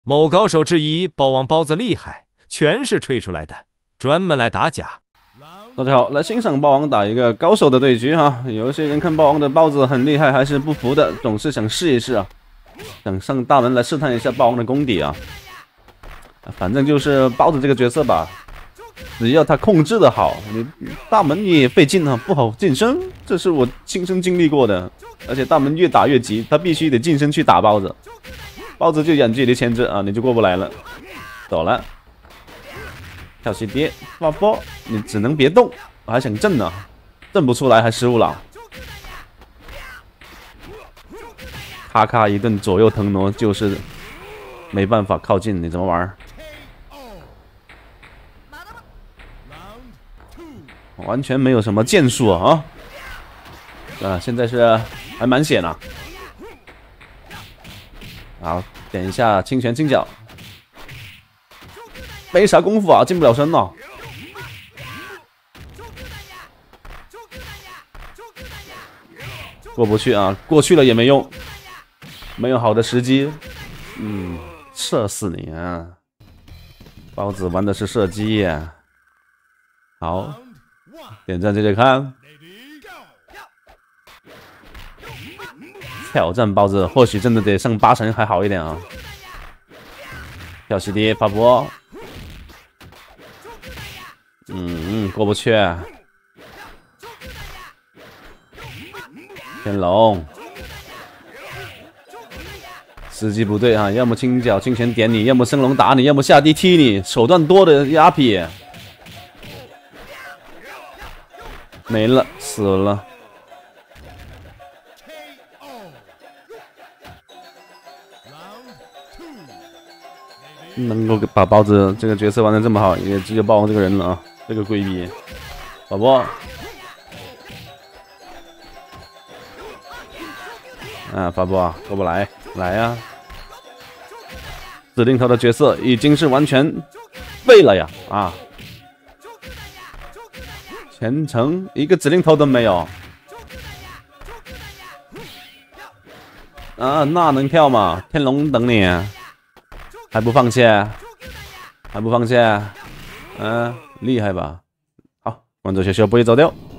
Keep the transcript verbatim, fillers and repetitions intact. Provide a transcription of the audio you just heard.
某高手质疑豹王包子厉害，全是吹出来的，专门来打假。 大家好，来欣赏豹王打一个高手的对局哈。有一些人看豹王的包子很厉害，还是不服的，总是想试一试啊，想上大门来试探一下豹王的功底啊。反正就是包子这个角色吧，只要他控制的好，你大门你也费劲啊，不好近身，这是我亲身经历过的。而且大门越打越急，他必须得近身去打包子，包子就远距离牵制啊，你就过不来了。走了。跳起跌发波，你只能别动，我还想震呢，震不出来还失误了。咔咔一顿左右腾挪，就是没办法靠近，你怎么玩？完全没有什么建树啊！啊，现在是还蛮险啊。好，点一下清拳清脚。没啥功夫啊，近不了身了。过不去啊，过去了也没用，没有好的时机。嗯，射死你啊！包子玩的是射击呀。好，点赞接着看。挑战包子，或许真的得上八成还好一点啊。跳起跌发波。嗯嗯，过不去。天龙，时机不对啊！要么轻脚轻拳点你，要么升龙打你，要么下地踢你，手段多的压劈，没了，死了。能够把包子这个角色玩的这么好，也只有豹王这个人了啊！这个龟逼，宝宝，啊，法波过不来，来呀、啊！指令头的角色已经是完全废了呀！啊，全程一个指令头都没有啊！那能跳吗？天龙等你。还不放弃？还不放弃？嗯、啊，厉害吧？好，观众小小不会走掉。